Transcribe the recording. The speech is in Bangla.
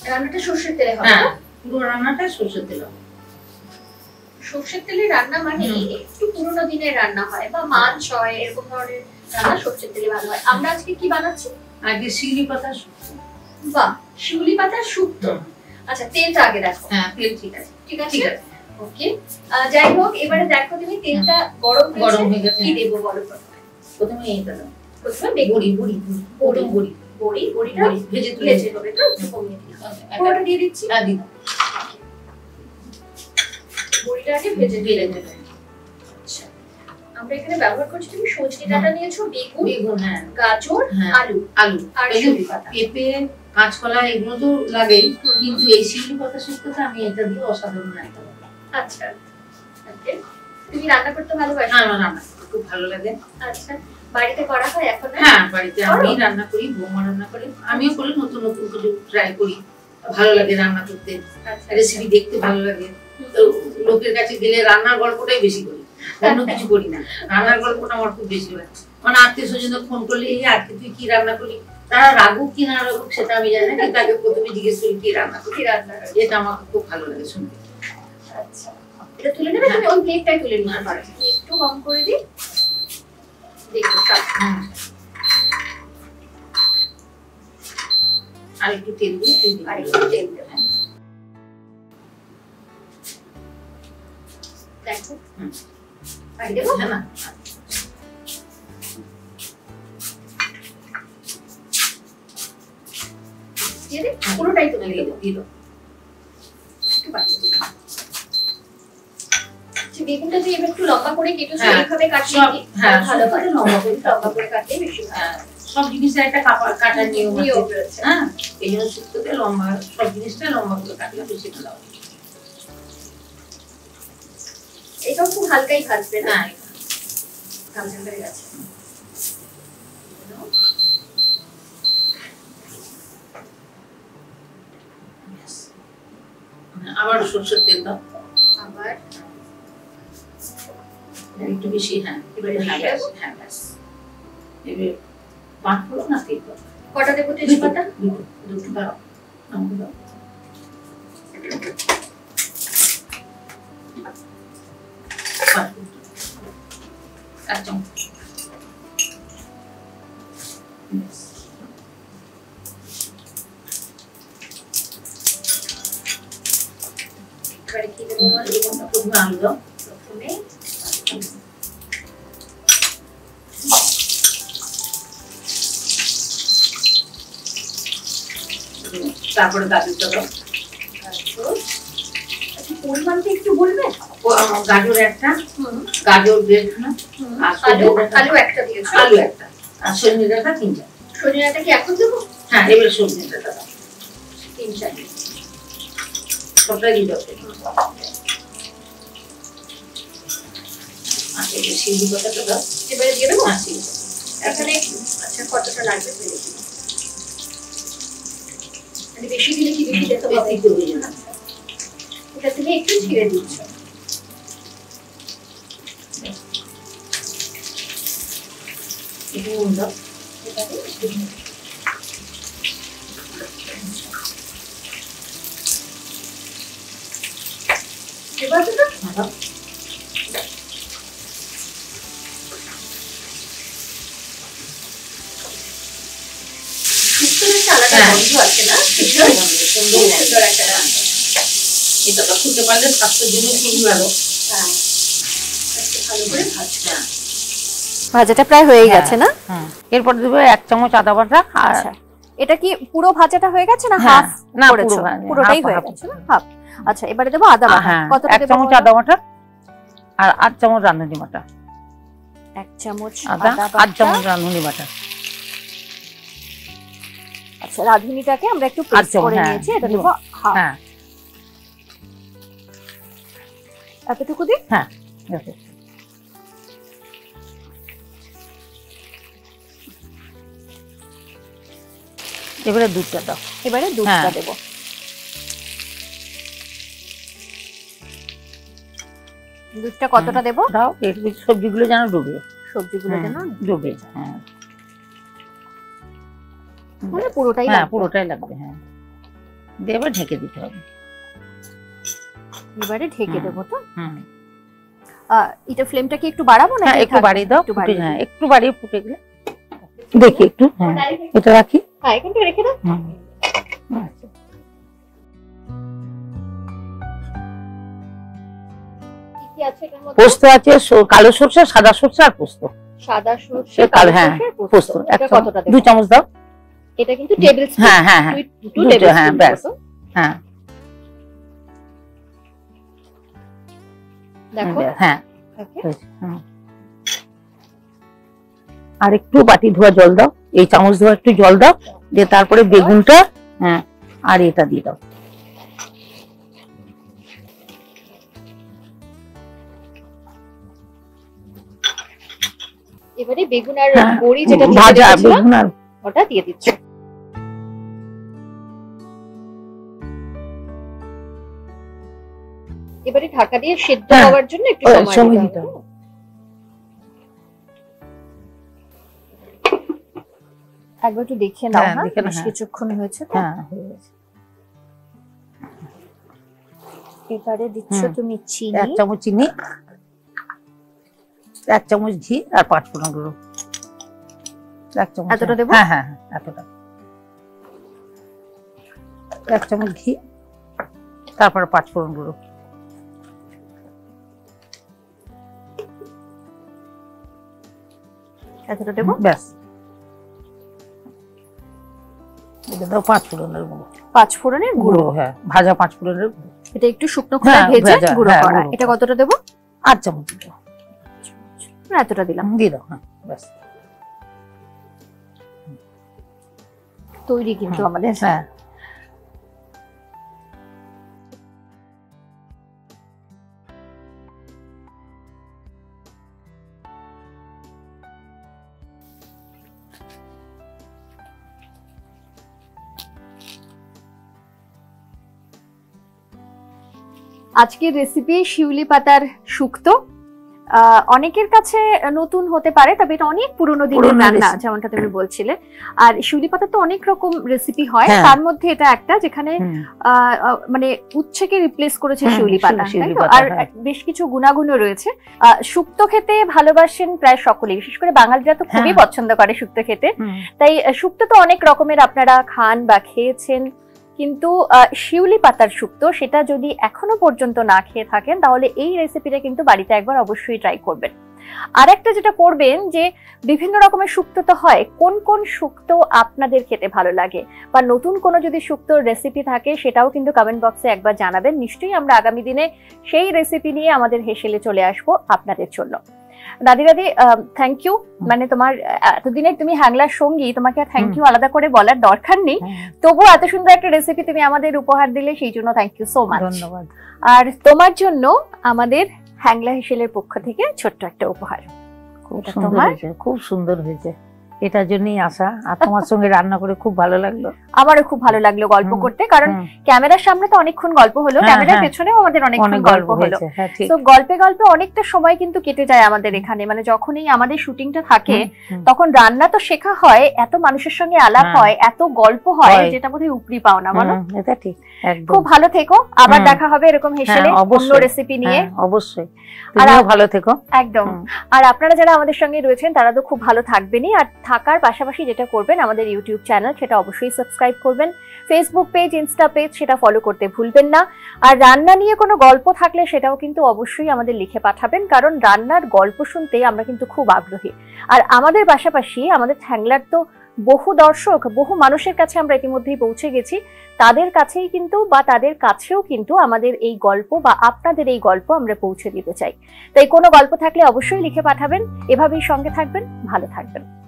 রান্নাটা সরষের তেলে হবে? হ্যাঁ, পুরো রান্নাটা সরষের তেলে হবে। সরষের তেলে রান্না মানে একটু পুরোনো দিনের রান্না হয় বা মাছ হয় এরকম ধরনের রান্না সরষের তেলে ভালো হয়। আমরা আজকে কি বানাচ্ছি? আগে শিউলি পাতা শুক্তো। বাহ, শিউলি পাতার শুক্তো। আচ্ছা, তেলটা আগে দেখো। হ্যাঁ, তেল ঠিক আছে। ঠিক আছে, ওকে। যাই হোক, এবারে দেখো তুমি তেলটা গরম হয়ে গেছে। কি দেবো বলো? প্রথমে এইটা দাও। প্রথমে বড়ি বড়িটা ভেজে হবে তো, একটু কমিয়ে দিলাম। পুরোটা দিয়ে দিচ্ছি। হ্যাঁ, দিন। বড়িটা আগে ভেজে নেবে। আচ্ছা, আমরা এখানে ব্যবহার করছি, তুমি সজনে ডাঁটা নিয়েছো, বেগুন, হ্যাঁ, গাজর, আলু আর শিউলি পাতা, পেঁপে, কাঁচকলা এগুলো তো লাগেই, কিন্তু এই শিউলি পাতা শুক্তোতে আমি এটা দিয়ে অসাধারণ একটা বানাই। আচ্ছা, ওকে। তুমি রান্না করতে ভালোবাসো? হ্যাঁ, আমার রান্না করতে খুব ভালো লাগে। আচ্ছা, বাড়িতে করা হয় এখন? হ্যাঁ, বাড়িতে আমি রান্না করি, বৌমা রান্না করে, আমিও করি, নতুন নতুন কিছু ট্রাই করি। ভালো লাগে রান্না করতে, রেসিপি দেখতে ভালো লাগে। তো লোকের কাছে গেলে রান্নার গল্পটাই বেশি করি, অন্য কিছু করি না। রান্নার গল্পটা আমার খুব বেশি লাগে। মানে আত্মীয় স্বজনদের ফোন করলে, এই আজকে তুই কি রান্না করলি, তারা রাগুক কি না রাগুক সেটা আমি জানি না, কিন্তু তাকে প্রথমে জিজ্ঞেস করি কি রান্না করি। এটা আমার খুব ভালো লাগে শুনতে। আচ্ছা, এটা তুলে নেবে তুমি? ওই প্লেটটাই তুলে নিতে পারো, একটু কম করে দিই। দেখো, আর একটু তেল দিয়ে দেখো, বাড়ি দেবো না? পুরোটাই তুলে দিয়ে দিলো। বেগুনটা দিয়ে একটু লম্বা করে কেটেছো, এইভাবে কাটলে ভালো হয়? লম্বা করে কাটলে বেশি ভালো। সব জিনিসের একটা কাটার নিয়ম আছে। হ্যাঁ, এই জন্য শুক্তোতে লম্বা, সব জিনিসটা লম্বা করে কাটলে বেশি ভালো হবে। এটাও খুব হালকাই ভাজবে না? ভাজা হয়ে গেছে। আবার সরষের তেল দাও, আবার একটু বেশি। হ্যাঁ, এবারে হ্যাঁ, ব্যাস। এবারে পাঁচ ফোড়ন না তেল দাও। কটা দেবো তেজপাতা? দুটো দাও, আমাকে দাও। এক চামচ। এবারে কি দেবো? প্রথমে আলু দাও। প্রথমে তারপরে গাজরটা দাও। পরিমাণটা একটু বলবে? গাজর একটা, গাজর দেড়খানা, আলু একটা দিয়েছো? আলু একটা, আর সজনে ডাঁটা 3-4। সজনে ডাঁটা কি এখন দেবো? হ্যাঁ, এবারে সজনে ডাঁটা দাও 3-4, সবটাই দিতে হবে। আচ্ছা, এই শিউলি পাতাটা দাও। এবারে দিয়ে দেবো? হ্যাঁ, এখানে আচ্ছা কতটা লাগবে বলে দিই। মানে বেশি দিলে কি বেশি দিতে হবে? এটা থেকে একটু ছিঁড়ে দিচ্ছ। একটু নুন দাও। এবার তো দাও। আলাদা গন্ধ আছে না? সুন্দর একটা রান্না। এটা তো খেতে পারলে স্বাস্থ্যের জন্য খুবই ভালো। হ্যাঁ, ভালো করে ভাজতে। ভাজাটা প্রায় হয়ে গেছে না? এরপর দেবো 1 চামচ আদা বাটা। আচ্ছা, এটা কি পুরো ভাজাটা হয়ে গেছে না হ্যাঁ, হাফ? না করেছো? পুরোটাই হয়ে গেছে না? হাফ। আচ্ছা, এবারে দেবো আদা বাটা। কতটা 1 দেবো? চামচ আদা বাটা আর 8 চামচ রাঁধুনি বাটা। 1 চামচ আদা, আদা 8 বাটা। চামচ রাঁধুনি বাটা। আচ্ছা, রাঁধুনিটাকে আমরা একটু পেস্ট করে নিয়েছি, এটা দেবো হাফ। হ্যাঁ, এতটুকু দিই? হ্যাঁ, দেখো। এবারে দুধটা দাও। এবারে দুধটা দেবো। দুধটা কতটা দেবো? দাও, এর সবজিগুলো যেন ডুবে। সবজিগুলো যেন ডুবে। হ্যাঁ, মানে পুরোটাই হ্যাঁ, লাগবে? পুরোটাই লাগবে। হ্যাঁ, দিয়ে এবার ঢেকে দিতে হবে। এবারে ঢেকে দেবো তো। এটা ফ্লেমটা কি একটু বাড়াবো না? একটু বাড়িয়ে দাও, হ্যাঁ একটু বাড়িয়ে ফুটে গেলে দেখি একটু, হ্যাঁ এটা রাখি, হ্যাঁ এখানটা রেখে দাও। পোস্ত আছে, কালো সরষে, সাদা সরষে আর পোস্ত। সাদা সরষে, কালো সরষে, পোস্ত। কতটা দেব? 2 চামচ দাও। এটা কিন্তু টেবিল স্পুন। হ্যাঁ হ্যাঁ হ্যাঁ 2 টেবিল স্পুন। হ্যাঁ ব্যাস, হ্যাঁ দেখো, হ্যাঁ আর একটু বাটি ধোয়া জল দাও, এই চামচ ধোয়া একটু জল দাও, দিয়ে তারপরে বেগুনটা, হ্যাঁ আর এটা দিয়ে দাও। এবারে বেগুন আর বড়ি যেটা ভাজা বেগুন আর ওটা দিয়ে দিচ্ছি। এবারে ঢাকা দিয়ে সেদ্ধ হওয়ার জন্য একটু সময় দিতে হবে। একবার একটু দেখে নাও, হ্যাঁ বেশ কিছুক্ষণ হয়েছে তো। হ্যাঁ হয়ে গেছে। এবারে দিচ্ছ তুমি চিনি, 1 চামচ চিনি, 1 চামচ ঘি আর 5 ফোড়ন গুঁড়ো। 1 চামচ এতটা দেব? হ্যাঁ হ্যাঁ এতটা। 1 চামচ ঘি, তারপর 5 ফোড়ন গুঁড়ো। এতটা দেব? ব্যাস। এটা দাও 5 ফোড়নের গুঁড়ো। 5 ফোড়নের গুঁড়ো, হ্যাঁ ভাজা 5 ফোড়নের গুঁড়ো। এটা একটু শুকনো খোলায় ভেজে গুঁড়ো করা। এটা কতটা দেব? 8 চামচ দাও। এতটা দিলাম, দিয়ে দাও, হ্যাঁ ব্যাস। তৈরি কিন্তু আমাদের। হ্যাঁ আজকের রেসিপি শিউলি পাতার শুক্তো। অনেকের কাছে নতুন হতে পারে, তবে এটা অনেক পুরনো দিনের রান্না, যেমনটা তুমি বলছিলে। আর শিউলি পাতার তো অনেক রকম রেসিপি হয়, তার মধ্যে এটা একটা যেখানে মানে উচ্ছেকে রিপ্লেস করেছে শিউলি পাতা, আর বেশ কিছু গুণাগুণও রয়েছে। শুক্তো খেতে ভালোবাসেন প্রায় সকলেই, বিশেষ করে বাঙালিরা তো খুবই পছন্দ করে শুক্তো খেতে। তাই শুক্তো তো অনেক রকমের আপনারা খান বা খেয়েছেন, কিন্তু শিউলি পাতার শুক্তো সেটা যদি এখনো পর্যন্ত না খেয়ে থাকেন তাহলে এই রেসিপিটা কিন্তু বাড়িতে একবার অবশ্যই ট্রাই করবেন। আর একটা যেটা করবেন যে বিভিন্ন রকমের শুক্তো তো হয়, কোন কোন শুক্তো আপনাদের খেতে ভালো লাগে বা নতুন কোনো যদি শুক্তোর রেসিপি থাকে সেটাও কিন্তু কমেন্ট বক্সে একবার জানাবেন। নিশ্চয়ই আমরা আগামী দিনে সেই রেসিপি নিয়ে আমাদের হেসেলে চলে আসবো আপনাদের জন্য। দাদি থ্যাংক ইউ, মানে তোমার এতদিনের তুমি হ্যাংলার সঙ্গী, তোমাকে আর থ্যাংক ইউ আলাদা করে বলার দরকার নেই, তবুও এত সুন্দর একটা রেসিপি তুমি আমাদের উপহার দিলে সেই জন্য থ্যাংক ইউ সো মাচ। ধন্যবাদ। আর তোমার জন্য আমাদের হ্যাংলা হেসেলের পক্ষ থেকে ছোট্ট একটা উপহার। খুব সুন্দর হয়েছে, এটার জন্যই আসা। আর তোমার সঙ্গে রান্না করে খুব ভালো লাগলো। আমারও খুব ভালো লাগলো গল্প করতে, কারণ ক্যামেরার সামনে তো অনেকক্ষণ গল্প হলো, ক্যামেরার পেছনেও আমাদের অনেকক্ষণ গল্প হলো। তো গল্পে গল্পে অনেকটা সময় কিন্তু কেটে যায় আমাদের এখানে, মানে যখনই আমাদের শুটিংটা থাকে তখন রান্না তো শেখা হয়, এত মানুষের সঙ্গে আলাপ হয়, এত গল্প হয়, যেটা বোধহয় উপরি পাও না, বলো? এটা ঠিক। খুব ভালো থেকো, আবার দেখা হবে এরকম হেসেলে অন্য রেসিপি নিয়ে। অবশ্যই, তুমিও ভালো থেকো। একদম। আর আপনারা যারা আমাদের সঙ্গে রয়েছেন তারা তো খুব ভালো থাকবেনই, আর থাকার পাশাপাশি যেটা করবেন আমাদের ইউটিউব চ্যানেল সেটা অবশ্যই সাবস্ক্রাইব করবেন, ফেসবুক পেজ, ইনস্টা পেজ সেটা ফলো করতে ভুলবেন না। আর রান্না নিয়ে কোনো গল্প থাকলে সেটাও কিন্তু অবশ্যই আমাদের লিখে পাঠাবেন, কারণ রান্নার গল্প শুনতে আমরা কিন্তু খুব আগ্রহী। আর আমাদের পাশাপাশি আমাদের হ্যাংলার তো বহু দর্শক, বহু মানুষের কাছে আমরা ইতিমধ্যেই পৌঁছে গেছি, তাদের কাছেই কিন্তু বা তাদের কাছেও কিন্তু আমাদের এই গল্প বা আপনাদের এই গল্প আমরা পৌঁছে দিতে চাই। তাই কোনো গল্প থাকলে অবশ্যই লিখে পাঠাবেন। এভাবেই সঙ্গে থাকবেন, ভালো থাকবেন।